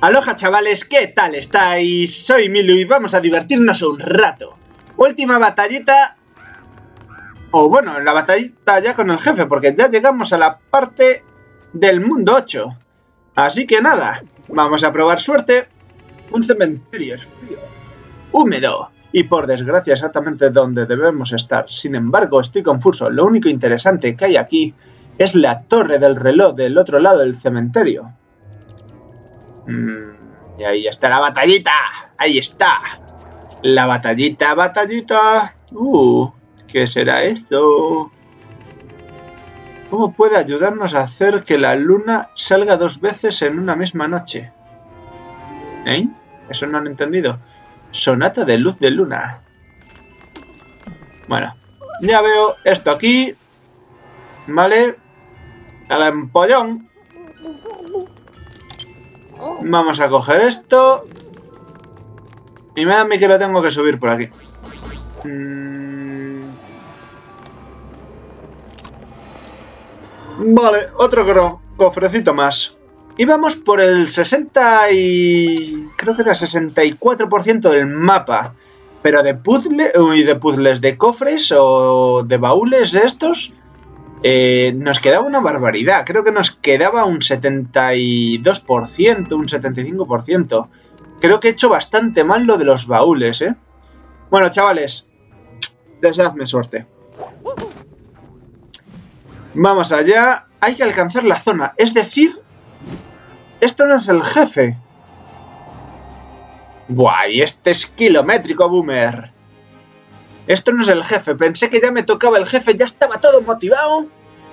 Aloha chavales, ¿qué tal estáis? Soy Milu y vamos a divertirnos un rato. Última batallita. O bueno, la batallita ya con el jefe, porque ya llegamos a la parte del mundo 8. Así que nada, vamos a probar suerte. Un cementerio es frío, húmedo y por desgracia exactamente donde debemos estar. Sin embargo, estoy confuso. Lo único interesante que hay aquí es la torre del reloj del otro lado del cementerio. Y ahí está la batallita. Ahí está. La batallita. ¿Qué será esto? ¿Cómo puede ayudarnos a hacer que la luna salga 2 veces en una misma noche? ¿Eh? Eso no han entendido. Sonata de luz de luna. Bueno, ya veo esto aquí. Vale. Al empollón. Vamos a coger esto. Y me da a mí que lo tengo que subir por aquí. Vale, otro cofrecito más. Y vamos por el 60 y... creo que era 64% del mapa. Pero de puzzles, de cofres o de baúles de estos... nos quedaba una barbaridad. Creo que nos quedaba un 72%, un 75%. Creo que he hecho bastante mal lo de los baúles, ¿eh? Bueno, chavales, deseadme suerte. Vamos allá. Hay que alcanzar la zona. Es decir, esto no es el jefe. Buah, y este es kilométrico, boomer. Esto no es el jefe. Pensé que ya me tocaba el jefe. Ya estaba todo motivado.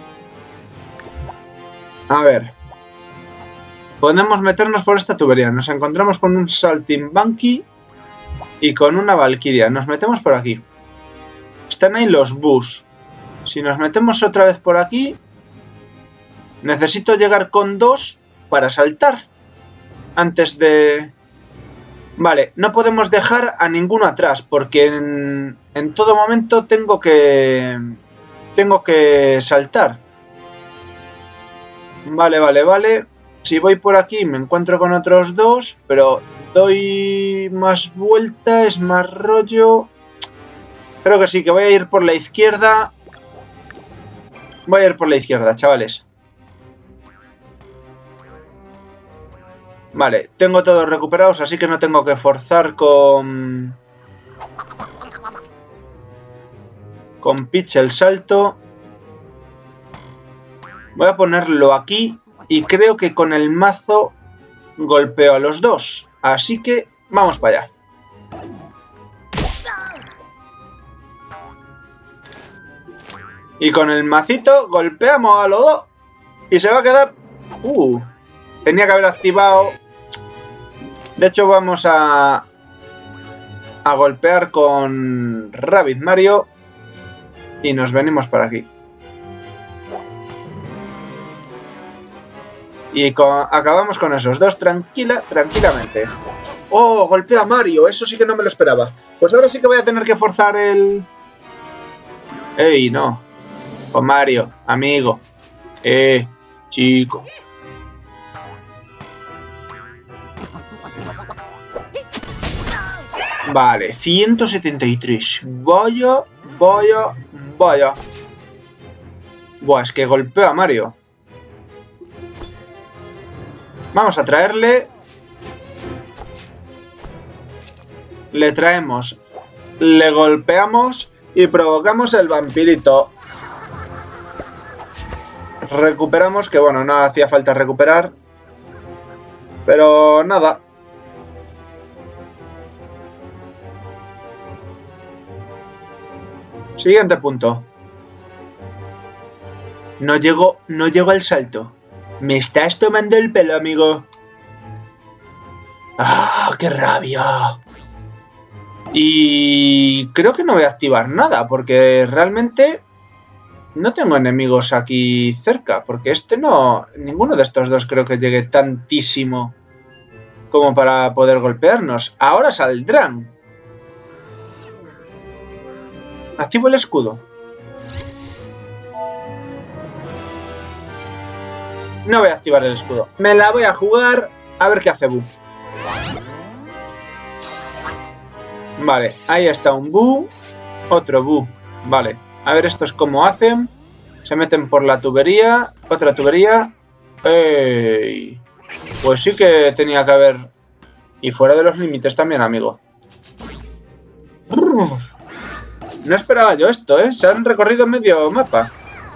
A ver. Podemos meternos por esta tubería. Nos encontramos con un saltimbanqui y con una valquiria. Nos metemos por aquí. Están ahí los bus. Si nos metemos otra vez por aquí... necesito llegar con 2 para saltar. Antes de... Vale, no podemos dejar a ninguno atrás, porque en todo momento tengo que saltar. Vale. Si voy por aquí me encuentro con otros 2, pero doy más vuelta, es más rollo. Creo que sí, que voy a ir por la izquierda. Voy a ir por la izquierda, chavales. Vale, tengo todos recuperados, así que no tengo que forzar con pitch el salto. Voy a ponerlo aquí y creo que con el mazo golpeo a los 2. Así que vamos para allá. Y con el macito golpeamos a los 2 y se va a quedar... tenía que haber activado... De hecho vamos a golpear con Rabbit Mario y nos venimos para aquí. Y acabamos con esos 2 tranquilamente. ¡Oh! Golpea a Mario. Eso sí que no me lo esperaba. Pues ahora sí que voy a tener que forzar el... ¡Ey, no! Con Mario, amigo. Chico. Vale, 173. Vaya. Buah, es que golpeo a Mario. Vamos a traerle. Le traemos. Le golpeamos y provocamos el vampirito. Recuperamos, que bueno, no hacía falta recuperar. Pero nada. Siguiente punto. No llego al salto. Me estás tomando el pelo, amigo. ¡Ah, qué rabia! Y creo que no voy a activar nada, porque realmente no tengo enemigos aquí cerca, porque ninguno de estos 2 creo que llegue tantísimo como para poder golpearnos. Ahora saldrán. Activo el escudo. No voy a activar el escudo. Me la voy a jugar a ver qué hace Bu. Vale, ahí está un Bu. Otro Bu. Vale, a ver estos cómo hacen. Se meten por la tubería. Otra tubería. ¡Ey! Pues sí que tenía que haber... Y fuera de los límites también, amigo. No esperaba yo esto, ¿eh? Se han recorrido medio mapa.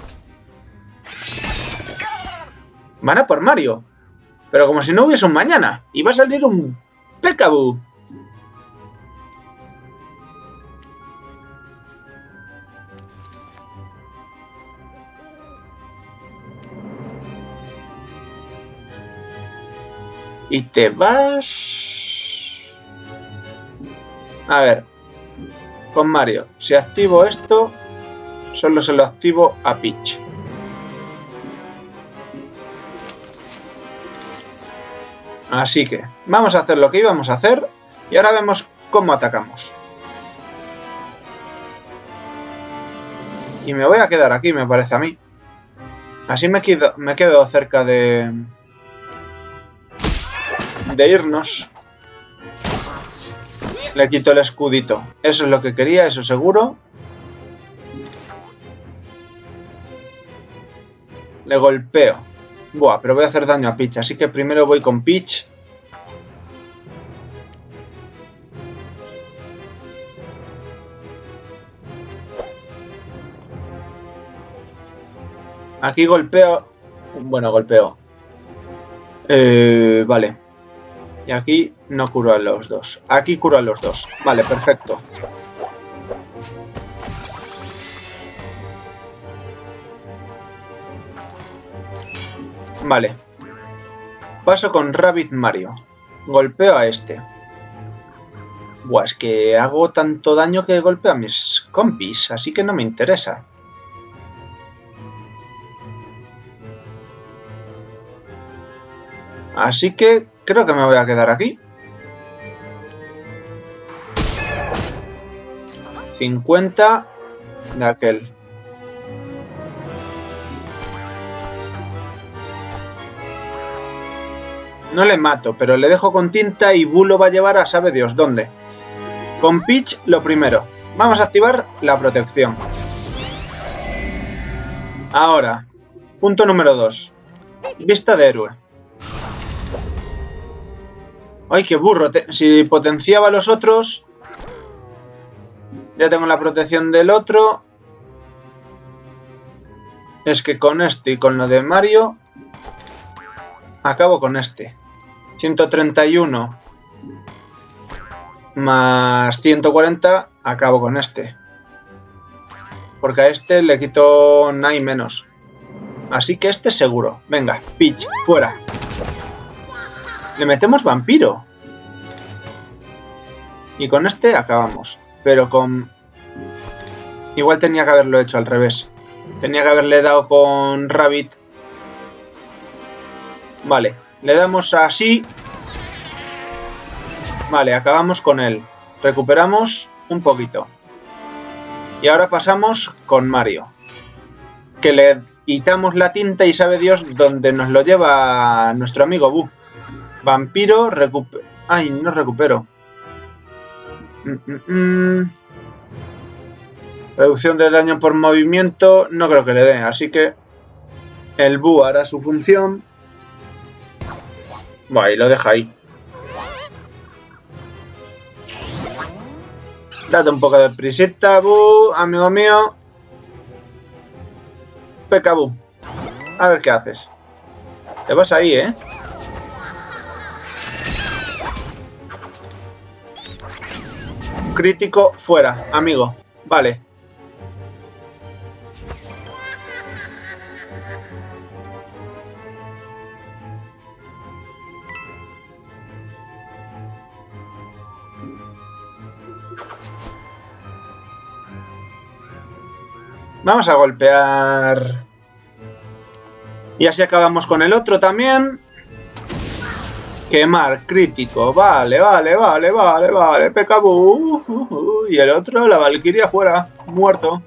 Van a por Mario. Pero como si no hubiese un mañana. Y va a salir un Peekaboo. Y te vas... A ver. Con Mario. Si activo esto, solo se lo activo a Peach. Así que vamos a hacer lo que íbamos a hacer y ahora vemos cómo atacamos. Y me voy a quedar aquí, me parece a mí. Así me quedo cerca de irnos. Le quito el escudito. Eso es lo que quería, eso seguro. Le golpeo. Buah, pero voy a hacer daño a Peach, así que primero voy con Peach. Aquí golpeo. Bueno, golpeo. Vale. Y aquí no curo a los dos. Aquí curo a los dos. Vale, perfecto. Vale. Paso con Rabbit Mario. Golpeo a este. Buah, es que hago tanto daño que golpeo a mis compis, así que no me interesa. Así que creo que me voy a quedar aquí. 50 de aquel. No le mato, pero le dejo con tinta y Bu lo va a llevar a sabe Dios dónde. Con Peach lo primero. Vamos a activar la protección. Ahora, punto número 2. Vista de héroe. ¡Ay, qué burro! Si potenciaba a los otros... Ya tengo la protección del otro. Es que con este y con lo de Mario... Acabo con este. 131 más 140, acabo con este. Porque a este le quito nada y menos. Así que este seguro. Venga, Peach, fuera. Le metemos vampiro. Y con este acabamos. Pero con... Igual tenía que haberlo hecho al revés. Tenía que haberle dado con Rabbit. Vale, le damos así. Vale, acabamos con él. Recuperamos un poquito. Y ahora pasamos con Mario. Que le quitamos la tinta y sabe Dios dónde nos lo lleva nuestro amigo Bu. Vampiro, Ay, no recupero. Reducción de daño por movimiento. No creo que le dé, así que el Bu hará su función. Vale, lo deja ahí. Date un poco de prisita, Bu, amigo mío. Peekaboo. A ver qué haces. Te vas ahí, ¿eh? Crítico fuera, amigo. Vale. Vamos a golpear. Y así acabamos con el otro también. Quemar, crítico. Vale, vale, vale, vale, vale. Peekaboo. Y el otro, la Valquiria fuera. Muerto.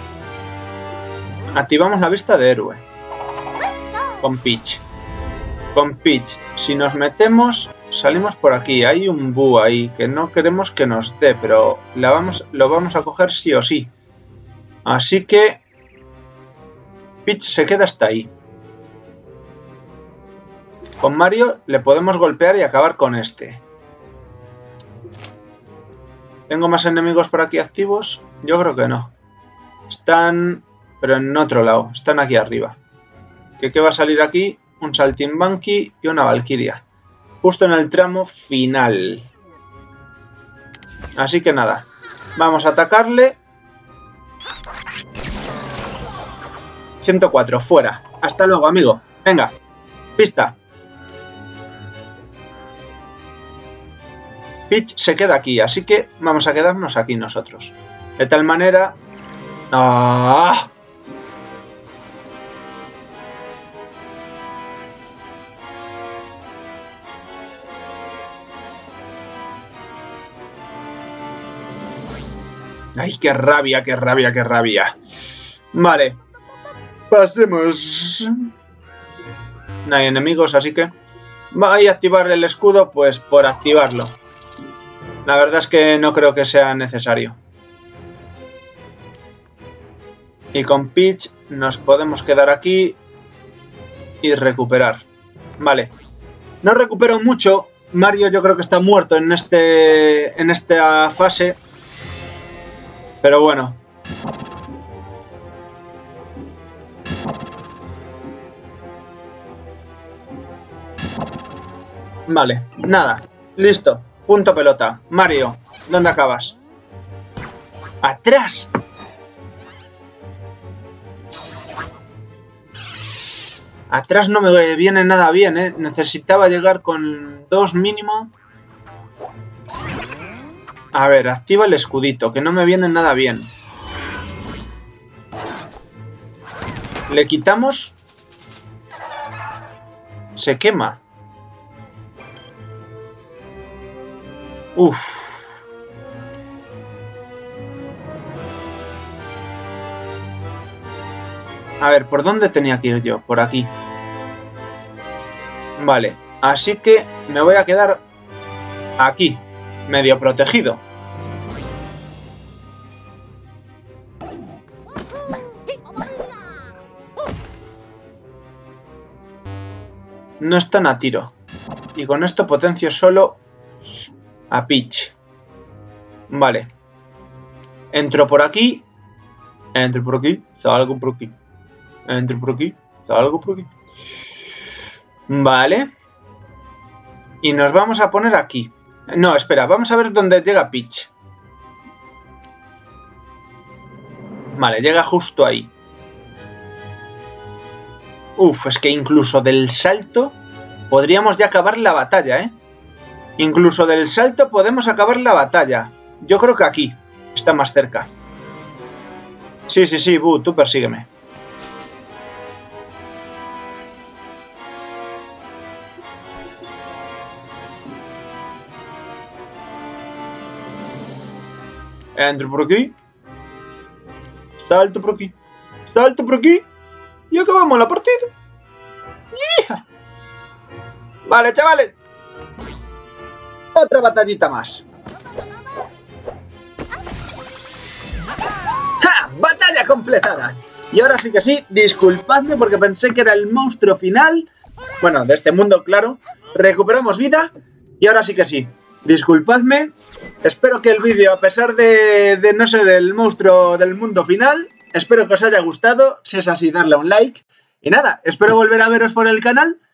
Activamos la vista de héroe. Con Peach. Con Peach, si nos metemos, salimos por aquí. Hay un búho ahí que no queremos que nos dé, pero lo vamos a coger sí o sí. Así que Peach se queda hasta ahí. Con Mario le podemos golpear y acabar con este. ¿Tengo más enemigos por aquí activos? Yo creo que no. Están, pero en otro lado. Están aquí arriba. ¿Qué va a salir aquí? Un saltimbanqui y una valquiria. Justo en el tramo final. Así que nada. Vamos a atacarle. 104, fuera. Hasta luego, amigo. Venga. Pista. Peach se queda aquí, así que vamos a quedarnos aquí nosotros. De tal manera... ¡Ah! ¡Ay, qué rabia, qué rabia, qué rabia! Vale. Pasemos. No hay enemigos, así que... ¿voy a activar el escudo? Pues por activarlo. La verdad es que no creo que sea necesario. Y con Peach nos podemos quedar aquí y recuperar. Vale. No recupero mucho. Mario yo creo que está muerto en esta fase. Pero bueno. Vale, nada. Listo. Punto pelota. Mario, ¿dónde acabas? ¡Atrás! Atrás no me viene nada bien, ¿eh? Necesitaba llegar con 2 mínimo. A ver, activa el escudito, que no me viene nada bien. Le quitamos... Se quema. Uf. A ver, ¿por dónde tenía que ir yo? Por aquí. Vale, así que me voy a quedar aquí, medio protegido. No están a tiro. Y con esto potencio solo a Peach. Vale. Entro por aquí. Entro por aquí. Salgo por aquí. Entro por aquí. Salgo por aquí. Vale. Y nos vamos a poner aquí. No, espera. Vamos a ver dónde llega Peach. Vale, llega justo ahí. Uf, es que incluso del salto podríamos ya acabar la batalla, ¿eh? Incluso del salto podemos acabar la batalla. Yo creo que aquí está más cerca. Sí, sí, sí, Bu, tú persígueme. Entro por aquí. Salto por aquí. Salto por aquí. Y acabamos la partida. ¡Yeah! Vale, chavales. Otra batallita más. ¡Ja! ¡Batalla completada! Y ahora sí que sí, disculpadme porque pensé que era el monstruo final. Bueno, de este mundo, claro. Recuperamos vida. Y ahora sí que sí. Disculpadme. Espero que el vídeo, a pesar de no ser el monstruo del mundo final, espero que os haya gustado. Si es así, darle a un like. Y nada, espero volver a veros por el canal.